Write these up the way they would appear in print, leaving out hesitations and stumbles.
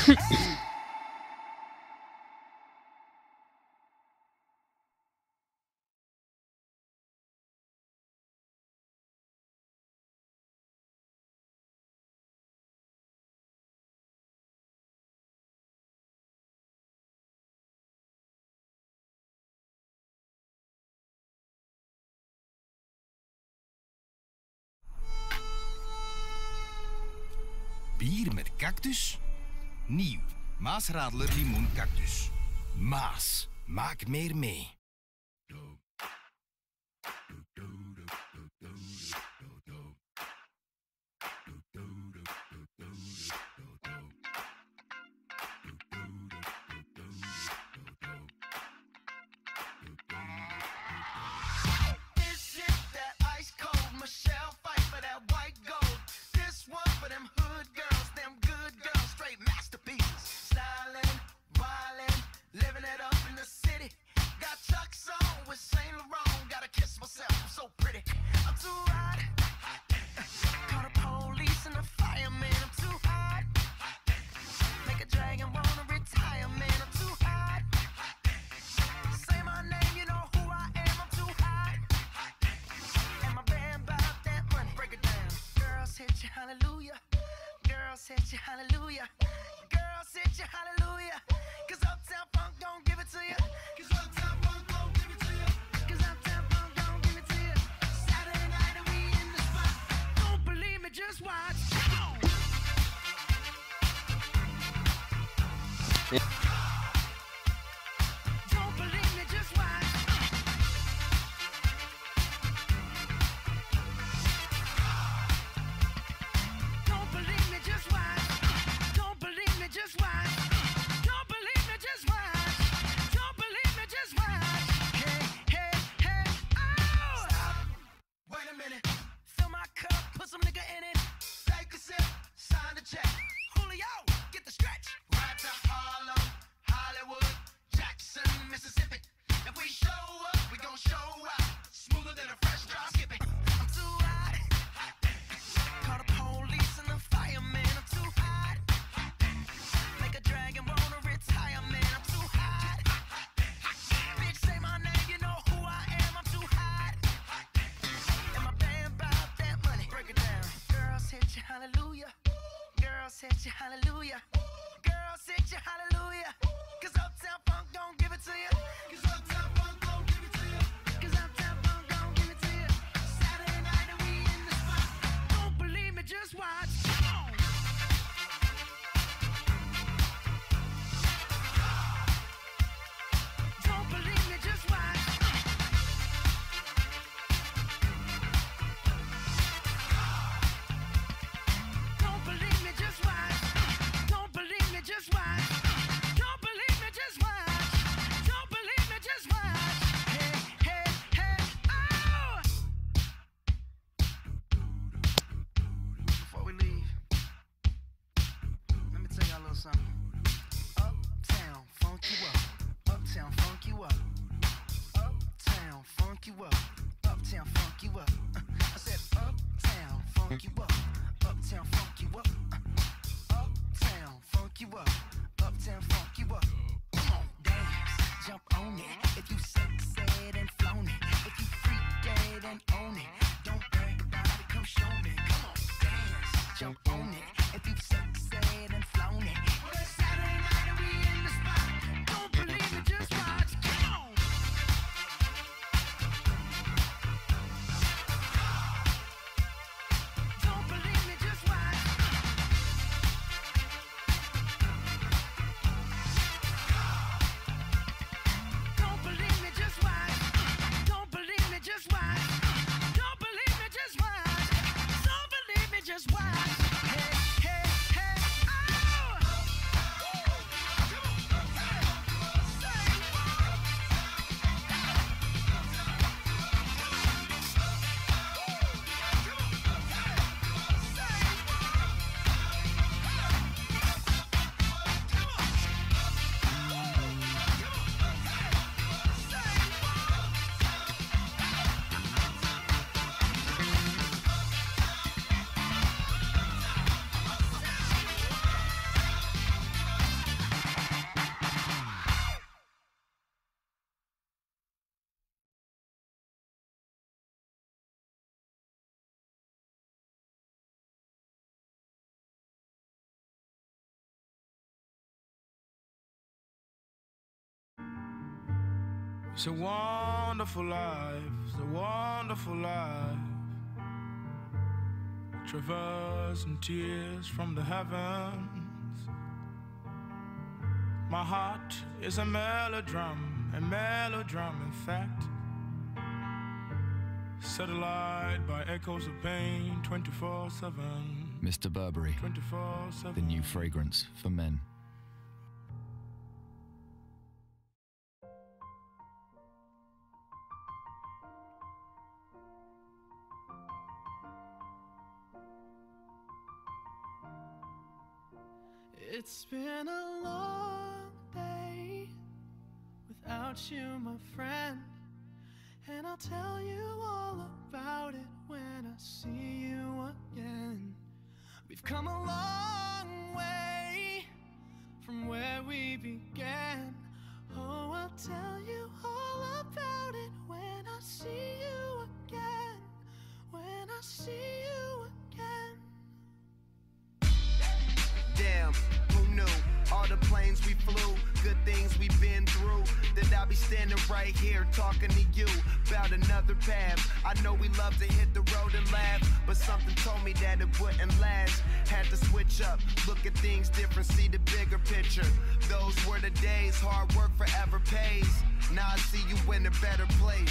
Bier met cactus? Nieuw. Maas Radler Limoen Cactus. Maas. Maak meer mee. Hallelujah, girl, set you hallelujah, girl, set you hallelujah, 'cause Uptown Funk don't give it to you, 'cause Uptown Funk don't give it to you, 'cause Uptown Funk don't give it to you. Saturday night and we in the spot. Don't believe me, just watch. Don't believe me, just watch. Don't believe me, just watch. Don't believe me, just watch. Don't believe me, just watch. Don't believe me, just watch. Hey, hey, hey, oh! Stop. Wait a minute. Fill my cup, put some nigga in it. Take a sip, sign the check. Julio, get the stretch. Right to Harlem, Hollywood, Jackson, Mississippi. If we show up, we gon' show out. Smoother than a fresh drop skipping. I'm too hot. Call the police and the fireman. I'm too hot. Make a dragon wanna retire, man. I'm too hot. Bitch, say my name, you know who I am. I'm too hot. And my band bout that money. Break it down. Girls hit you, hallelujah. Girls hit you, hallelujah. Girls hit you, hallelujah. 'Cause Uptown Funk don't give it to you. 'Cause Uptown Funk don't give it to you. 'Cause Uptown Funk don't give it to you. Saturday night and we in the spot. Don't believe me, just watch. Come on. Don't believe me, just watch. Don't believe me, just watch. Don't believe me, just watch. Don't believe me, just watch. Don't believe me, just watch. Hey, hey, hey, oh! Before we leave, let me tell y'all a little something. Uptown, funk you up. Uptown, funk you up. Uptown, funk you up. Uptown, funk you up. I said uptown, funk you up. Uptown, funk you up. Uptown, funk you up. Uptown, funk you up. Come on, dance, jump on it. If you sexed and flown it. If you freak dead and own it. Don't brag about it, come show me. Come on, dance, jump on it. If you sexed and flown it. Well, it's Saturday night and we in the spot. Don't believe me, just watch. Come on. Don't believe me, just watch. It's a wonderful life, it's a wonderful life. Traversing tears from the heavens. My heart is a melodrum, in fact. Satellite by echoes of pain, 24/7. Mr. Burberry, 24/7. the new fragrance for men. It's been a long day without you, my friend, and I'll tell you all about it when I see you again. We've come a long way from where we began. Oh, I'll tell you all about it when I see you again. When I see you again. Damn, who knew? All the planes we flew, good things we've been through, that I'll be standing right here talking to you about another path. I know we love to hit the road and laugh, but something told me that it wouldn't last. Had to switch up, look at things different, see the bigger picture. Those were the days, hard work forever pays. Now I see you in a better place.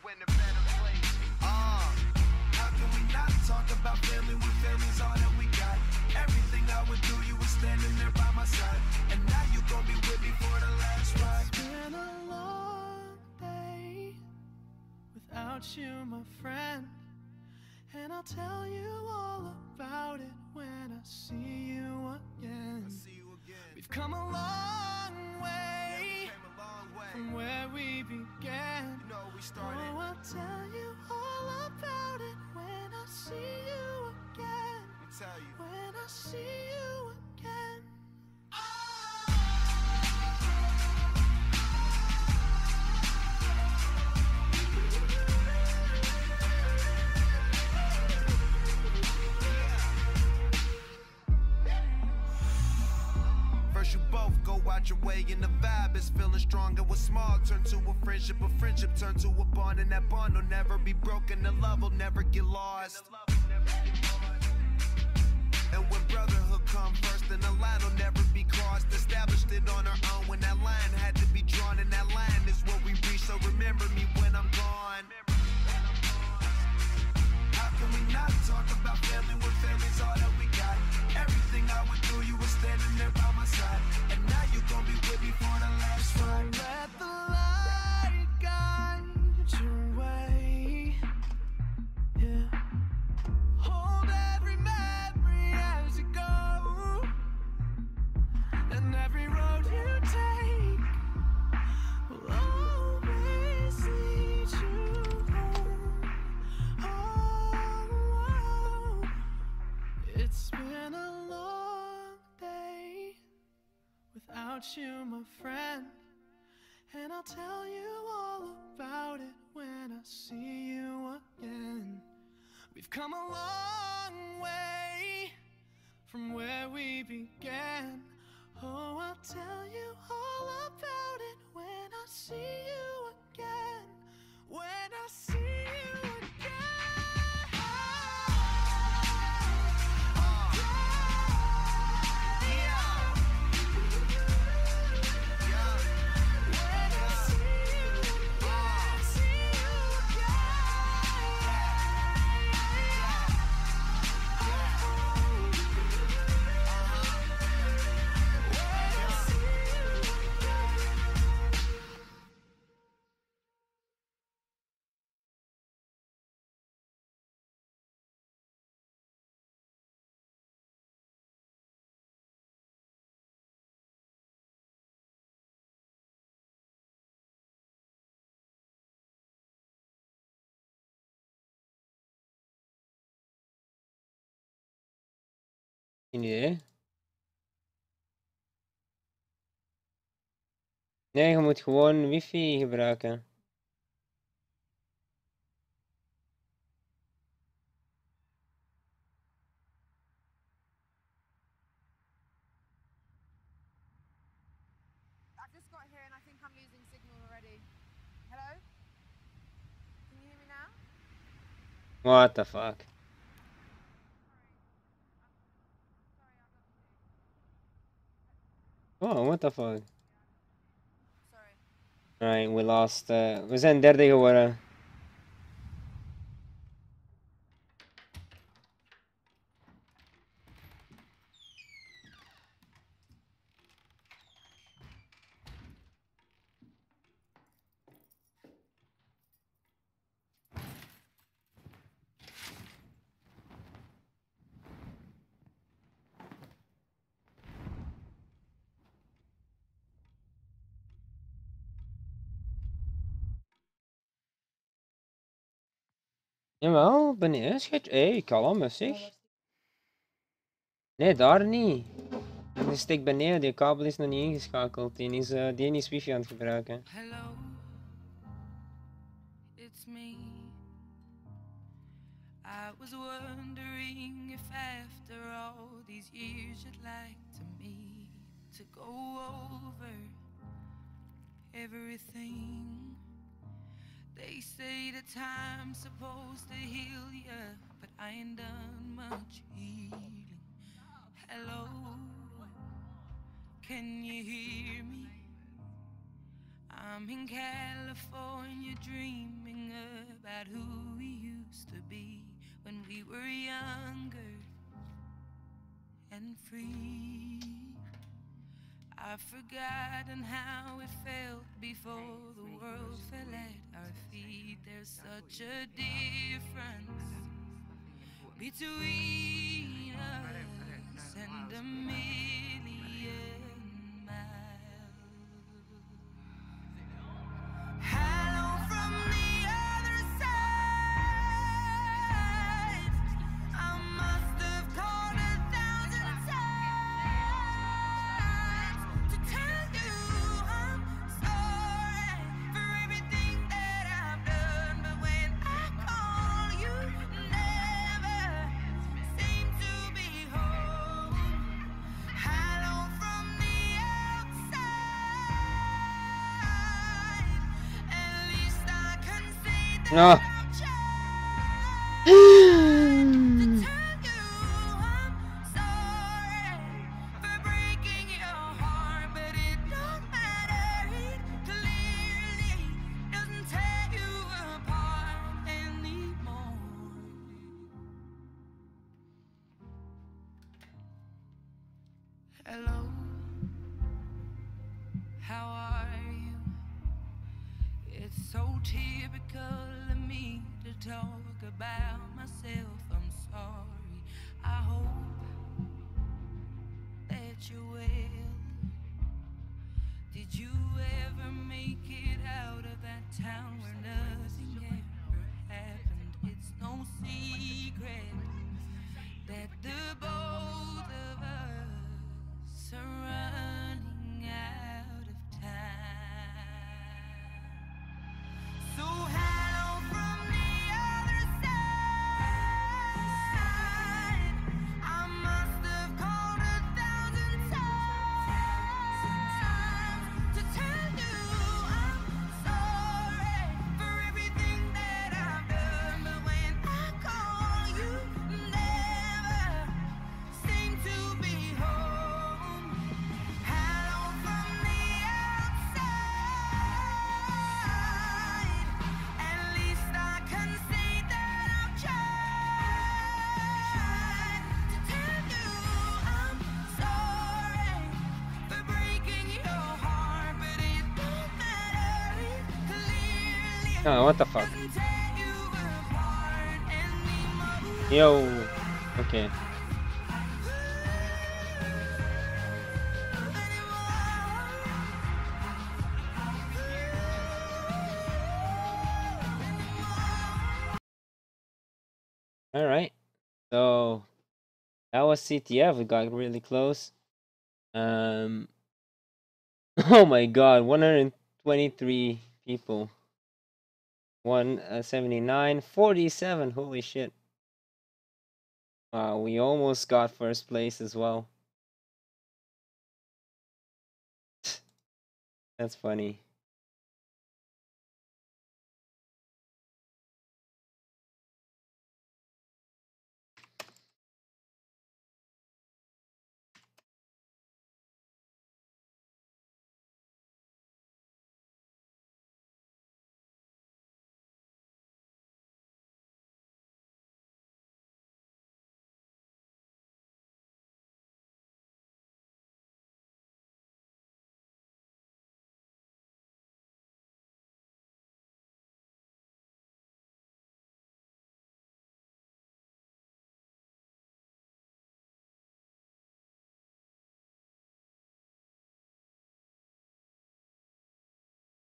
How can we not talk about family when family's all that we got? Everything I would do, you were standing there by my side, and now you gon' be with me for the last ride. It's been a long day without you, my friend, and I'll tell you all about it when I see you again. We've come a long way from where we began. You know we started. Oh, I'll tell you all about it when I see you again. Let me tell you. When I see you again. First you both go out your way and the vibe is feeling stronger. What's small turn to a friendship turn to a bond, and that bond will never be broken. The love will never get lost. And when brotherhood come first, then the line will never be crossed. Established it on our own when that line had to be drawn, and that line is what we reach. So remember me when I'm gone. How can we not talk about family when family's all that we got? Everything I went through, you were standing there by my side, and now you gon' be with me for the last ride. Let the light guide your way. Yeah. Hold every memory as you go, and every road you take will always lead you home. Oh, it's been a long day without you, my friend, and I'll tell you all about it when I see you again. We've come a long way from where we began. Oh, I'll tell you all about it when I see you again. When I see you again. Şimdi nee, je moet gewoon wifi gebruiken. I've just got here and I think I'm losing signal already. Hello? What the fuck? Oh, what the fuck? Alright, we lost. We zijn derde geworden. Jawel, beneden. Schat. Hé, kalm zeg. Nee, daar niet. Die stikt beneden, die kabel is nog niet ingeschakeld. Die is wifi aan het gebruiken. Hello, it's me. I was wondering if after all these years you'd like to meet to go over everything. They say the time's supposed to heal ya, but I ain't done much healing. Hello, can you hear me? I'm in California dreaming about who we used to be when we were younger and free. I've forgotten how it felt before the world fell at our feet. There's such a difference between us and a million miles. Hello from the other side. I must have called 1,000 times to tell you I'm sorry for everything that I've done. But when I call, you never seem to be home. Hello from the outside. At least I can say that No. I've tried to tell you I'm sorry for breaking your heart, but it don't matter. It clearly doesn't tear you apart anymore. Hello, how are you? It's so typical of me to talk about myself. I'm sorry. I hope that you're well. Did you ever make it out of that town where nothing ever happened? It's no secret that the both of us are running out of time. So hello from the other side. I must have called 1,000 times to tell you I'm sorry for everything that I've done. But when I call, you never seem to be home. Hello from the outside. At least I can say that I've tried to tell you I'm sorry for breaking your heart, but it don't matter. It clearly Oh, what the fuck? doesn't tear you apart anymore. Yo. Okay. Alright. So that was CTF. We got really close. Oh my god, 123 people. 179, 47. Holy shit. Wow, we almost got first place as well. That's funny.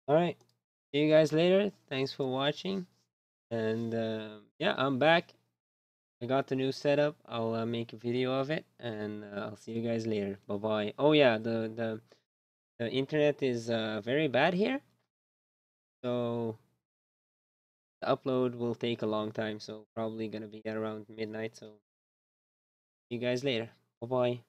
Alright. See you guys later. Thanks for watching. And yeah, I'm back. I got the new setup. I'll make a video of it, and I'll see you guys later. Bye bye. Oh yeah, the internet is very bad here, so the upload will take a long time. So probably gonna be at around midnight. So see you guys later. Bye bye.